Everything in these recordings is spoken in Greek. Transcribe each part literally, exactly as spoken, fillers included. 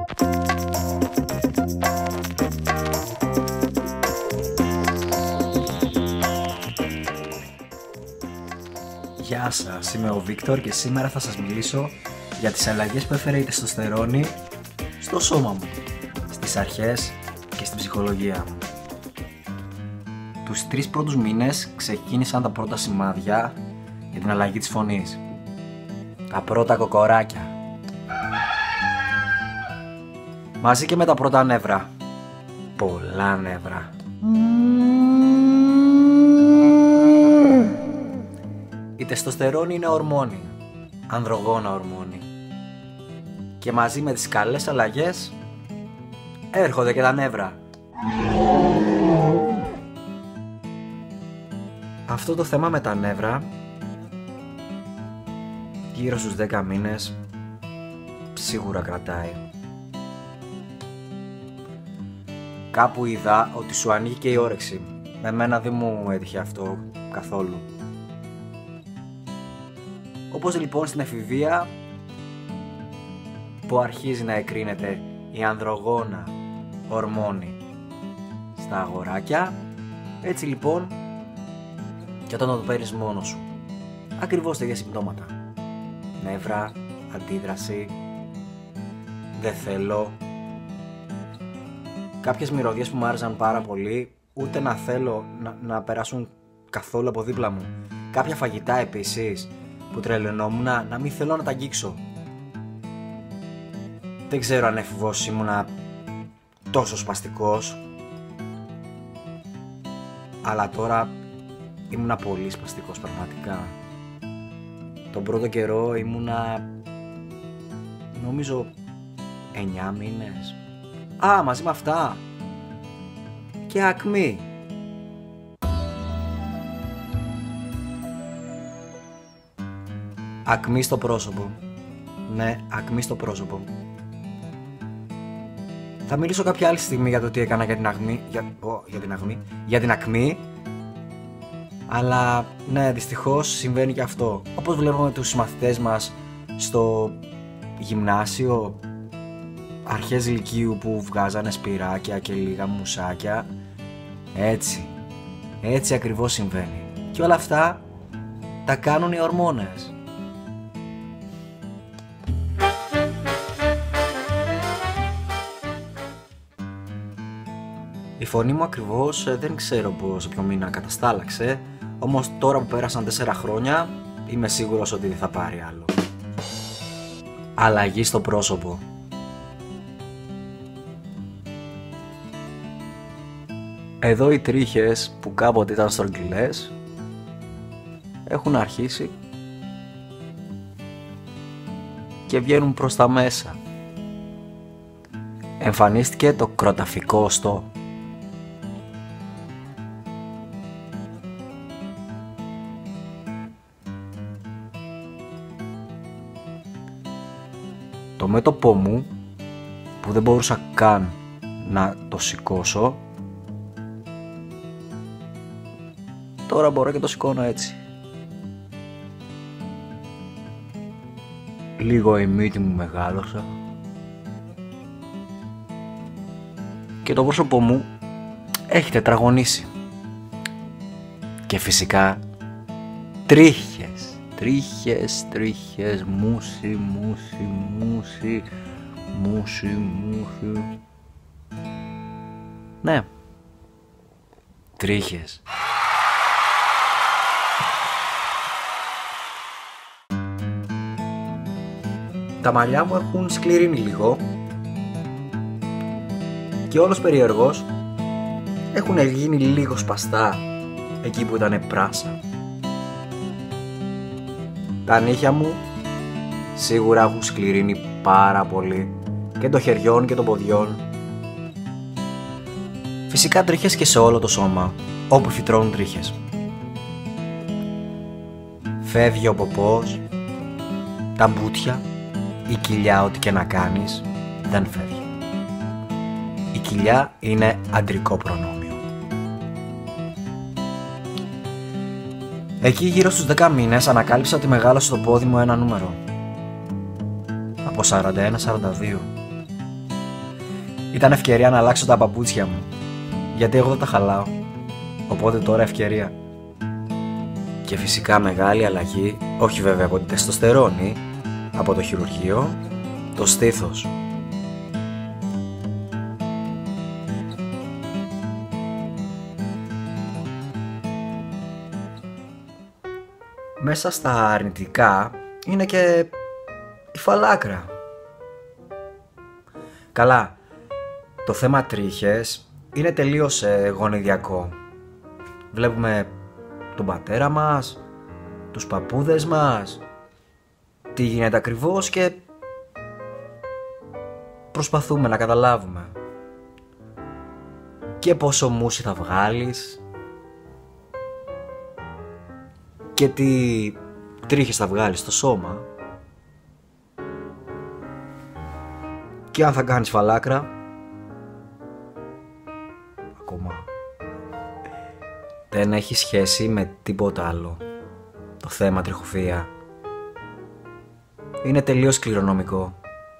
Γεια σας, είμαι ο Βίκτορ και σήμερα θα σας μιλήσω για τις αλλαγές που έφερε η τεστοστερόνη στο σώμα μου, στις αρχές και στην ψυχολογία μου. Τους τρεις πρώτους μήνες ξεκίνησαν τα πρώτα σημάδια για την αλλαγή της φωνής. Τα πρώτα κοκοράκια. Μαζί και με τα πρώτα νεύρα. Πολλά νεύρα. Η τεστοστερόνη είναι ορμόνη, ανδρογόνα ορμόνη. Και μαζί με τις καλές αλλαγές έρχονται και τα νεύρα. Αυτό το θέμα με τα νεύρα γύρω στους δέκα μήνες σίγουρα κρατάει. Κάπου είδα ότι σου ανοίγει και η όρεξη. Εμένα δεν μου έτυχε αυτό καθόλου. Όπως λοιπόν στην εφηβεία που αρχίζει να εκρίνεται η ανδρογόνα ορμόνη στα αγοράκια, έτσι λοιπόν και όταν το παίρνεις μόνος σου. Ακριβώς τα ίδια συμπτώματα. Νεύρα, αντίδραση, δεν θέλω. Κάποιες μυρωδιές που μου άρεσαν πάρα πολύ, ούτε να θέλω να, να περάσουν καθόλου από δίπλα μου. Κάποια φαγητά επίσης που τρελαινόμουν να, να μην θέλω να τα αγγίξω. Δεν ξέρω αν εφηβώς ήμουνα τόσο σπαστικός, αλλά τώρα ήμουνα πολύ σπαστικός πραγματικά. Τον πρώτο καιρό ήμουνα νομίζω εννιά μήνες. Α, μαζί με αυτά και ακμή. Ακμή στο πρόσωπο. Ναι, ακμή στο πρόσωπο. Θα μιλήσω κάποια άλλη στιγμή για το τι έκανα για την ακμή. Για, oh, για την ακμή. Για την ακμή. Αλλά ναι, δυστυχώς συμβαίνει και αυτό. Όπως βλέπουμε τους μαθητές μας στο γυμνάσιο, αρχές λυκείου που βγάζανε σπυράκια και λίγα μουσάκια. Έτσι. Έτσι ακριβώς συμβαίνει. Και όλα αυτά τα κάνουν οι ορμόνες. Η φωνή μου ακριβώς δεν ξέρω πόσο ποιο μήνα καταστάλαξε, όμως τώρα που πέρασαν τέσσερα χρόνια είμαι σίγουρος ότι δεν θα πάρει άλλο. Αλλαγή στο πρόσωπο. Εδώ οι τρίχες που κάποτε ήταν στρογγυλές έχουν αρχίσει και βγαίνουν προς τα μέσα. Εμφανίστηκε το κροταφικό οστό. Το μέτωπό μου που δεν μπορούσα καν να το σηκώσω, τώρα μπορώ και το σηκώνω έτσι. Λίγο η μύτη μου μεγάλωσα και το πρόσωπό μου έχει τετραγωνίσει. Και φυσικά τρίχες. Τρίχες, τρίχες, μουσι, μουσι, μουσι, μουσι, μουσι. Ναι, τρίχες. Τα μαλλιά μου έχουν σκληρύνει λίγο και όλος περίεργος έχουν γίνει λίγο σπαστά εκεί που ήταν πράσα. Τα νύχια μου σίγουρα έχουν σκληρύνει πάρα πολύ, και των χεριών και των ποδιών. Φυσικά τρίχες και σε όλο το σώμα, όπου φυτρώνουν τρίχες. Φεύγει ο ποπός, τα μπούτια, η κοιλιά, ό,τι και να κάνεις δεν φεύγει. Η κοιλιά είναι αντρικό προνόμιο. Εκεί γύρω στους δέκα μήνες ανακάλυψα ότι μεγάλωσε το πόδι μου ένα νούμερο. Από σαράντα ένα σαράντα δύο. Ήταν ευκαιρία να αλλάξω τα παπούτσια μου, γιατί εγώ δεν τα χαλάω. Οπότε τώρα ευκαιρία. Και φυσικά μεγάλη αλλαγή, όχι βέβαια από την τεστοστερόνη, από το χειρουργείο, το στήθος. Μέσα στα αρνητικά είναι και η φαλάκρα. Καλά, το θέμα τρίχες είναι τελείως ε, γονιδιακό. Βλέπουμε τον πατέρα μας, τους παππούδες μας, τι γίνεται ακριβώς και προσπαθούμε να καταλάβουμε και πόσο μουσι θα βγάλεις και τι τρίχες θα βγάλεις στο σώμα και αν θα κάνεις φαλάκρα ακόμα. Δεν έχει σχέση με τίποτα άλλο το θέμα τριχοφυΐα. Είναι τελείως κληρονομικό.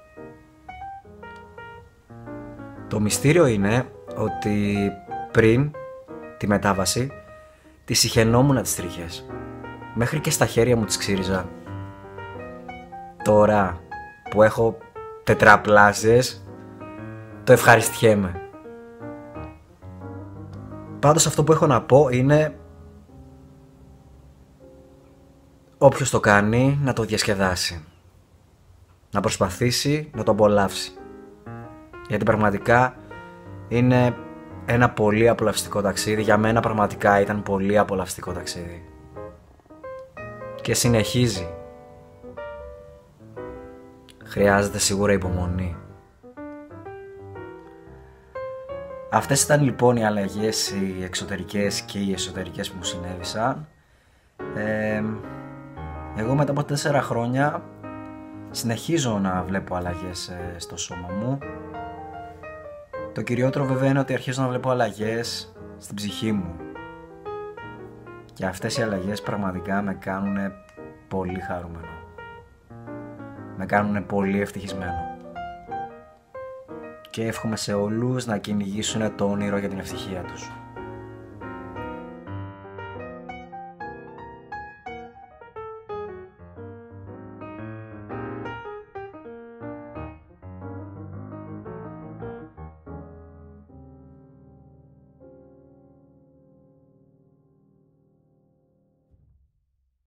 Το μυστήριο είναι ότι πριν τη μετάβαση τις ηχαινόμουν τις τρίχες. Μέχρι και στα χέρια μου τις ξύριζα. Τώρα που έχω τετραπλάσιες το ευχαριστιέμαι. Πάντως αυτό που έχω να πω είναι όποιος το κάνει να το διασκεδάσει. Να προσπαθήσει να το απολαύσει. Γιατί πραγματικά είναι ένα πολύ απολαυστικό ταξίδι. Για μένα πραγματικά ήταν πολύ απολαυστικό ταξίδι. Και συνεχίζει. Χρειάζεται σίγουρα υπομονή. Αυτές ήταν λοιπόν οι αλλαγές, οι εξωτερικές και οι εσωτερικές που μου συνέβησαν. Ε, εγώ μετά από τέσσερα χρόνια συνεχίζω να βλέπω αλλαγές ε, στο σώμα μου. Το κυριότερο βέβαια είναι ότι αρχίζω να βλέπω αλλαγές στην ψυχή μου. Και αυτές οι αλλαγές πραγματικά με κάνουν πολύ χαρούμενο. Με κάνουν πολύ ευτυχισμένο. Και εύχομαι σε όλους να κυνηγήσουν το όνειρο για την ευτυχία τους.